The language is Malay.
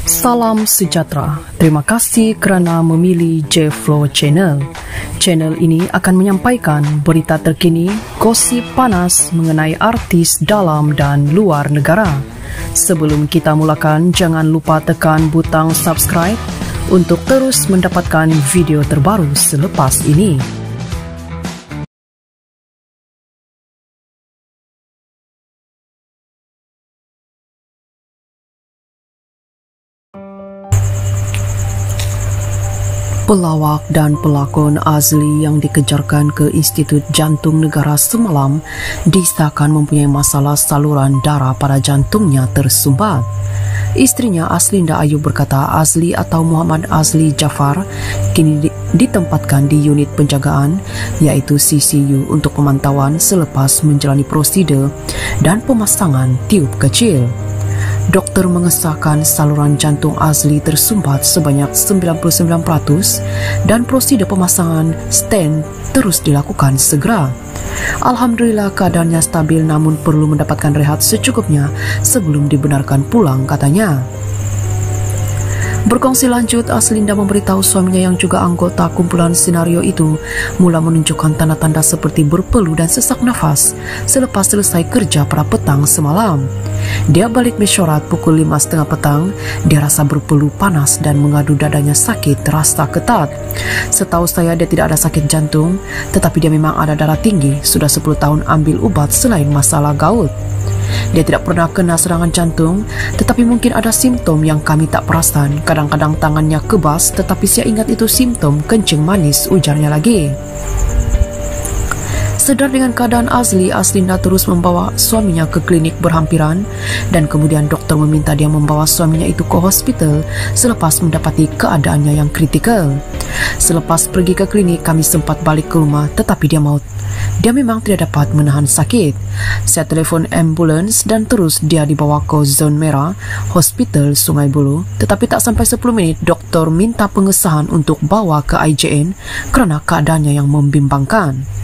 Salam sejahtera. Terima kasih kerana memilih J-Flow Channel. Channel ini akan menyampaikan berita terkini, gosip panas mengenai artis dalam dan luar negara. Sebelum kita mulakan, jangan lupa tekan butang subscribe untuk terus mendapatkan video terbaru selepas ini. Pelawak dan pelakon Azli yang dikejarkan ke Institut Jantung Negara semalam disahkan mempunyai masalah saluran darah pada jantungnya tersumbat. Isterinya Aslinda Ayub berkata Azli atau Muhammad Azli Jafar kini ditempatkan di unit penjagaan iaitu CCU untuk pemantauan selepas menjalani prosedur dan pemasangan tiub kecil. Doktor mengesahkan saluran jantung Azli tersumbat sebanyak 99% dan prosedur pemasangan stent terus dilakukan segera. Alhamdulillah keadaannya stabil namun perlu mendapatkan rehat secukupnya sebelum dibenarkan pulang, katanya. Berkongsi lanjut, Aslinda memberitahu suaminya yang juga anggota kumpulan senario itu mula menunjukkan tanda-tanda seperti berpeluh dan sesak nafas selepas selesai kerja pada petang semalam. Dia balik mesyuarat pukul 5.30 petang. Dia rasa berpeluh panas dan mengadu dadanya sakit terasa ketat. Setahu saya dia tidak ada sakit jantung, tetapi dia memang ada darah tinggi. Sudah 10 tahun ambil ubat selain masalah gout. Dia tidak pernah kena serangan jantung, tetapi mungkin ada simptom yang kami tak perasan. Kadang-kadang tangannya kebas, tetapi saya ingat itu simptom kencing manis, ujarnya lagi. Sedar dengan keadaan Azli, Aslinda terus membawa suaminya ke klinik berhampiran dan kemudian dokter meminta dia membawa suaminya itu ke hospital selepas mendapati keadaannya yang kritikal. Selepas pergi ke klinik, kami sempat balik ke rumah tetapi dia maut. Dia memang tidak dapat menahan sakit. Saya telefon ambulans dan terus dia dibawa ke zon merah Hospital Sungai Buloh, tetapi tak sampai 10 menit doktor minta pengesahan untuk bawa ke IJN kerana keadaannya yang membimbangkan.